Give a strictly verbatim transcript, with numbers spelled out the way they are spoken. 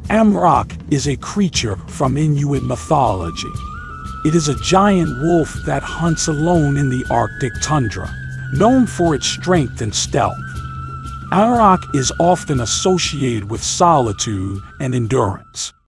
Amrock is a creature from Inuit mythology. It is a giant wolf that hunts alone in the Arctic tundra, known for its strength and stealth. Amrock is often associated with solitude and endurance.